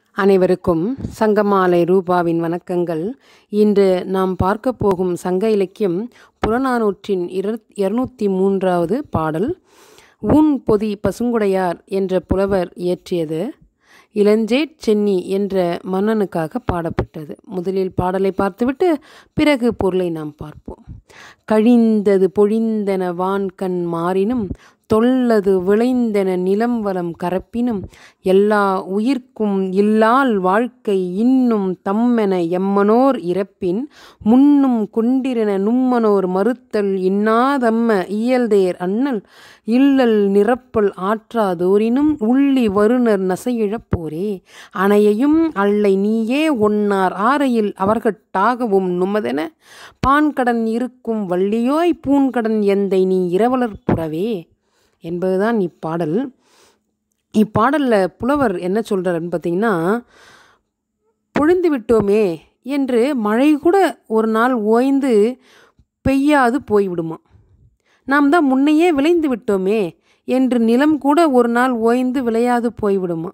அனைவருக்கும் சங்கமாலை ரூபாவின் வணக்கங்கள். இன்று நாம் பார்க்க போகும் சங்க இலக்கியம் புறநானூற்றின் 203வது பாடல். ஊன் பொதி பசுங்குடையார் என்ற புலவர் இயற்றியது. இளஞ்சேட் சென்னி என்ற மன்னனுக்காக பாடப்பட்டது. முதலில் பாடலை பார்த்துவிட்டு பிறகு பொருளை நாம் பார்ப்போம். கழிந்தது பொழிந்தன வான்கண் மாறினும் தொல்லது விளைந்தன நிலம் வளம் கரப்பினும் எல்லா உயிர்க்கும் இல்லால் வாழ்க்கை இன்னும் தம்மென எம்மனோர் இறப்பின் முன்னும் கொண்டிரன நும்மனோர் மறுத்தல் இன்னாதம்ம இயல்தேர் அண்ணல் இல்லல் நிரப்பல் ஆற்றாதோரினும் உள்ளி வருணர் நசையிழப்போரே அணையையும் அல்லை நீயே ஒன்னார் ஆரையில் அவர்கட்டாகவும் நும்மதென பான்கடன் இருக்கும் வள்ளியோய் பூன்கடன் எந்தை நீ இரவலர் புறவே என்பதுதான் இப்பாடல். இப்பாடலில் புலவர் என்ன சொல்கிறாருன்னு பார்த்தீங்கன்னா, பொழிந்து விட்டோமே என்று மழை கூட ஒரு நாள் ஓய்ந்து பெய்யாது போய்விடுமா. நாம் தான் முன்னையே விளைந்து விட்டோமே என்று நிலம் கூட ஒரு நாள் ஓய்ந்து விளையாது போய்விடுமா.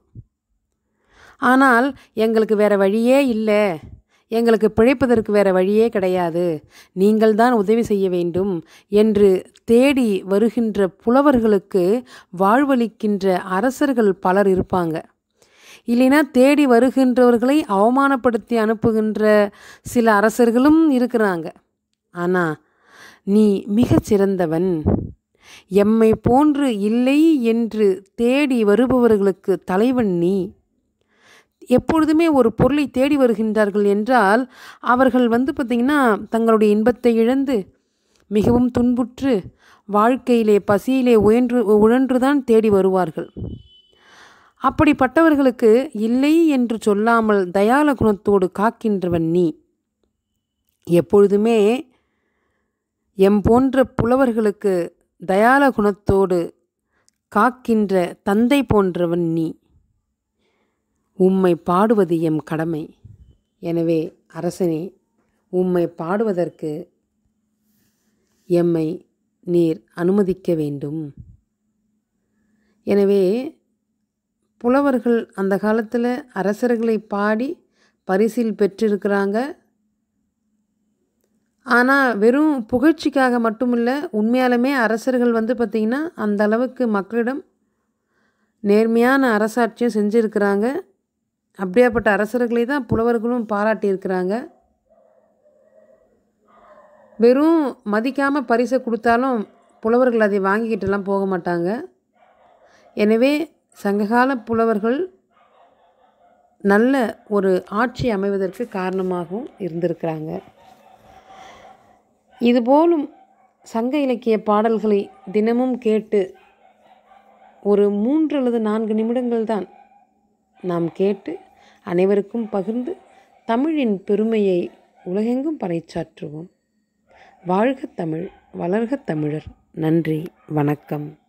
ஆனால் எங்களுக்கு வேறு வழியே இல்லை, எங்களுக்கு பிழைப்பதற்கு வேறு வழியே கிடையாது, நீங்கள் தான் உதவி செய்ய வேண்டும் என்று தேடி வருகின்ற புலவர்களுக்கு வாழ்வளிக்கின்ற அரசர்கள் பலர் இருப்பாங்க. இல்லைன்னா தேடி வருகின்றவர்களை அவமானப்படுத்தி அனுப்புகின்ற சில அரசர்களும் இருக்கிறாங்க. ஆனால் நீ மிகச் சிறந்தவன், எம்மை போன்று இல்லை என்று தேடி வருபவர்களுக்கு தலைவன் நீ. எப்பொழுதுமே ஒரு பொருளை தேடி வருகின்றார்கள் என்றால் அவர்கள் பார்த்திங்கன்னா தங்களுடைய இன்பத்தை இழந்து மிகவும் துன்புற்று வாழ்க்கையிலே பசியிலே உழன்றுதான் தேடி வருவார்கள். அப்படிப்பட்டவர்களுக்கு இல்லை என்று சொல்லாமல் தயால குணத்தோடு காக்கின்றவன் நீ. எப்பொழுதுமே எம் போன்ற புலவர்களுக்கு தயால குணத்தோடு காக்கின்ற தந்தை போன்றவன் நீ. உம்மை பாடுவது எம் கடமை. எனவே அரசனே, உம்மை பாடுவதற்கு எம்மை நீர் அனுமதிக்க வேண்டும். எனவே புலவர்கள் அந்த காலத்தில் அரசர்களை பாடி பரிசில் பெற்றிருக்கிறாங்க. ஆனால் வெறும் புகழ்ச்சிக்காக மட்டுமில்லை, உண்மையாலுமே அரசர்கள் பார்த்திங்கன்னா அந்த அளவுக்கு மக்களிடம் நேர்மையான அரசாட்சியும் செஞ்சுருக்கிறாங்க. அப்படியாப்பட்ட அரசர்களை தான் புலவர்களும் பாராட்டியிருக்கிறாங்க. வெறும் மதிக்காமல் பரிசை கொடுத்தாலும் புலவர்கள் அதை வாங்கிக்கிட்டெல்லாம் போக மாட்டாங்க. எனவே சங்ககால புலவர்கள் நல்ல ஒரு ஆட்சி அமைவதற்கு காரணமாகவும் இருந்திருக்கிறாங்க. இதுபோலும் சங்க இலக்கிய பாடல்களை தினமும் கேட்டு ஒரு 3 அல்லது 4 நிமிடங்கள் தான் நாம் கேட்டு அனைவருக்கும் பகிர்ந்து தமிழின் பெருமையை உலகெங்கும் பறைசாற்றுவோம். வாழ்க தமிழ், வளர்க தமிழர். நன்றி, வணக்கம்.